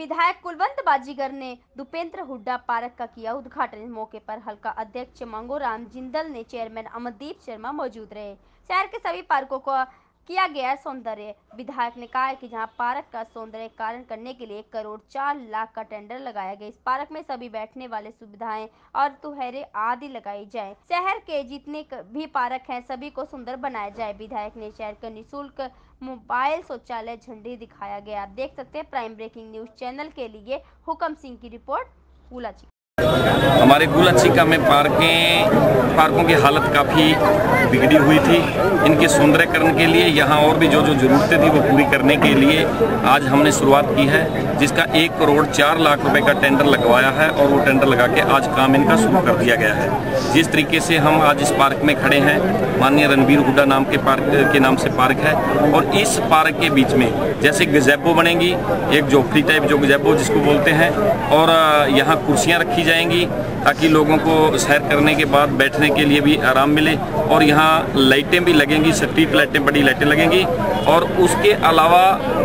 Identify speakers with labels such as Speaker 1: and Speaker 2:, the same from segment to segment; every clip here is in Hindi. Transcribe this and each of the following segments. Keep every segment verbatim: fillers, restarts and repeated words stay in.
Speaker 1: विधायक कुलवंत बाजीगर ने दुपेंद्र हुड्डा पार्क का किया उद्घाटन। इस मौके पर हल्का अध्यक्ष मंगोराम जिंदल ने चेयरमैन अमरदीप शर्मा मौजूद रहे। शहर के सभी पार्कों को किया गया सौंदर्य। विधायक ने कहा कि जहां पार्क का सौंदर्यीकरण करने के लिए एक करोड़ चार लाख का टेंडर लगाया गया। इस पार्क में सभी बैठने वाले सुविधाएं और तुहरे आदि लगाई जाए। शहर के जितने भी पार्क हैं सभी को सुंदर बनाया जाए। विधायक ने शहर का निःशुल्क मोबाइल शौचालय झंडी दिखाया गया। आप देख सकते हैं प्राइम ब्रेकिंग न्यूज चैनल के लिए हुकम सिंह की रिपोर्ट। गुलाची
Speaker 2: हमारे गुलाचिका में पार्कें पार्कों की हालत काफ़ी बिगड़ी हुई थी। इनके सौंदर्यकरण के लिए यहाँ और भी जो जो ज़रूरतें थी वो पूरी करने के लिए आज हमने शुरुआत की है, जिसका एक करोड़ चार लाख रुपए का टेंडर लगवाया है और वो टेंडर लगा के आज काम इनका शुरू कर दिया गया है। जिस तरीके से हम आज इस पार्क में खड़े हैं, माननीय रणबीर हुड्डा नाम के पार्क के नाम से पार्क है और इस पार्क के बीच में जैसे गज़ेबो बनेगी, एक झोपड़ी टाइप जो गज़ेबो जिसको बोलते हैं, और यहाँ कुर्सियाँ रखी जाएंगी ताकि लोगों को सैर करने के बाद बैठने के लिए भी आराम मिले। और यहाँ लाइटें भी लगेंगी, स्ट्रीट लाइटें, बड़ी लाइटें लगेंगी और उसके अलावा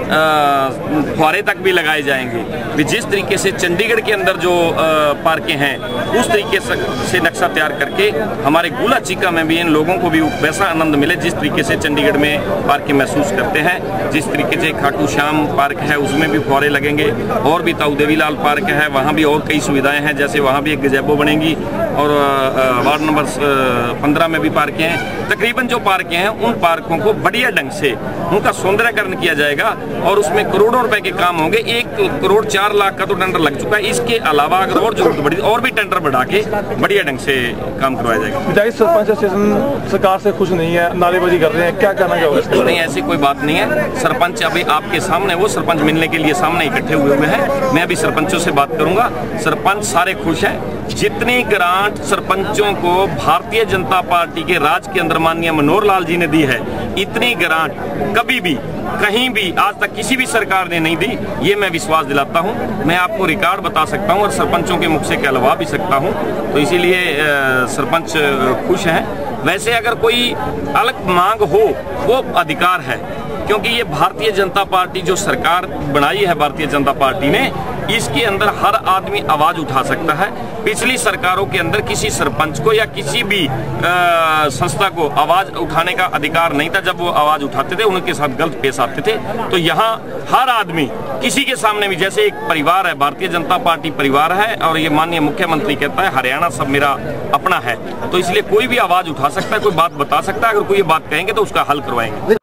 Speaker 2: फुहारे तक भी लगाए जाएंगे। जिस तरीके से चंडीगढ़ के अंदर जो पार्कें हैं उस तरीके से नक्शा तैयार करके हमारे गुलाचिका में भी इन लोगों को भी वैसा आनंद मिले जिस तरीके से चंडीगढ़ में पार्कें महसूस करते हैं। जिस तरीके से खाटू श्याम पार्क है उसमें भी फुहारे लगेंगे, और भी ताऊ देवीलाल पार्क है वहाँ भी और कई सुविधाएं हैं, जैसे वहाँ भी एक गज़ेबो बनेगी, और वार्ड नंबर पंद्रह में भी पार्कें हैं। तकरीबन जो पार्कें हैं उन पार्कों को बढ़िया ढंग से उनका सौंदर्यकरण किया जाएगा और उसमें करोड़ों रुपए के काम होंगे। एक करोड़ चार लाख का तो टेंडर लग चुका है, इसके अलावा अगर और जरूरत बढ़ी और भी टेंडर बढ़ा के बढ़िया ढंग से काम करवाया जाएगा।
Speaker 3: विधायक सरपंच स्टेशन सरकार से खुश नहीं है, नारेबाजी कर रहे हैं, क्या कहना चाहोगे?
Speaker 2: नहीं, ऐसी कोई बात नहीं है। सरपंच अभी आपके सामने, वो सरपंच मिलने के लिए सामने इकट्ठे हुए हुए हैं। मैं अभी सरपंचों से बात करूंगा। सरपंच सारे खुश हैं। जितनी ग्रांट सरपंचों को भारतीय जनता पार्टी के राज के अंदर माननीय मनोहर लाल जी ने दी है, इतनी ग्रांट कभी भी कहीं भी आज तक किसी भी सरकार ने नहीं दी, ये मैं विश्वास दिलाता हूं। मैं आपको रिकॉर्ड बता सकता हूं और सरपंचों के मुख से कहलवा भी सकता हूं। तो इसीलिए सरपंच खुश हैं। वैसे अगर कोई अलग मांग हो वो अधिकार है, क्योंकि ये भारतीय जनता पार्टी जो सरकार बनाई है, भारतीय जनता पार्टी ने, इसके अंदर हर आदमी आवाज उठा सकता है। पिछली सरकारों के अंदर किसी सरपंच को या किसी भी आ, संस्था को आवाज उठाने का अधिकार नहीं था। जब वो आवाज उठाते थे उनके साथ गलत पेश आते थे। तो यहाँ हर आदमी किसी के सामने भी, जैसे एक परिवार है, भारतीय जनता पार्टी परिवार है, और ये माननीय मुख्यमंत्री कहता है हरियाणा सब मेरा अपना है, तो इसलिए कोई भी आवाज उठा सकता है, कोई बात बता सकता है। अगर कोई ये बात कहेंगे तो उसका हल करवाएंगे।